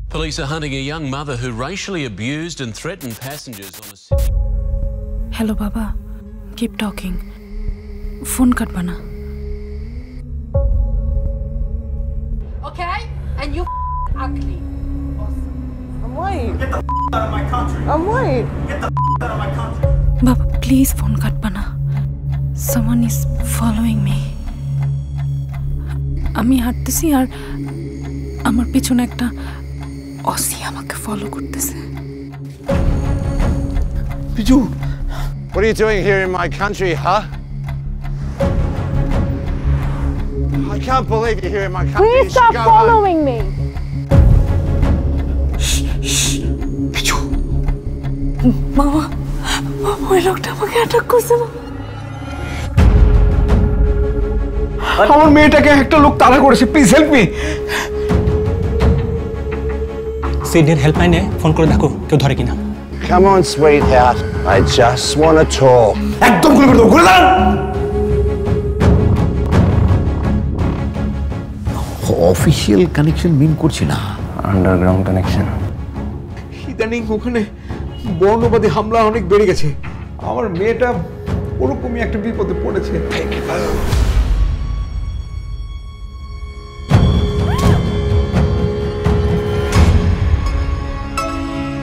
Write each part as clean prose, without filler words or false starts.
Police are hunting a young mother who racially abused and threatened passengers on a city. Hello, Baba. Keep talking. Phone cut bana. Okay? And you ugly. I'm white. Get the out of my country. I'm white. Get the out of my country. Baba, please phone cut bana. Someone is following me. আমি হাঁটতেছি আর আমার পিছনে একটা অসি আমাকে follow করতেছে। Biju, what are you doing here in my country, huh? I can't believe you're here in my country. Please stop following me. Biju. বাবা, ওই লোকটা আমাকে অ্যাটাক করছে। আমার মেয়েটাকে একটা লোক তাড়া করেছে, প্লিজ হেল্প মি। সিডনির হেল্পলাইনে ফোন করে দেখো কেউ ধরে কিনা। Come on, sweetheart. I just want to talk. একদম গুলি করে দাও, গুলি দাও। অফিসিয়াল কানেকশন মিন করছি না, আন্ডারগ্রাউন্ড কানেকশন। ইদানিং ওখানে বর্ণবাদী হামলা অনেক বেড়ে গেছে। আমার মেয়েটা ওরকমই একটা বিপদে পড়েছে।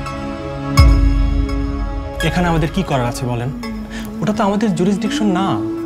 এখানে আমাদের কি করার আছে বলেন? ওটা তো আমাদের জুরিসডিকশন না।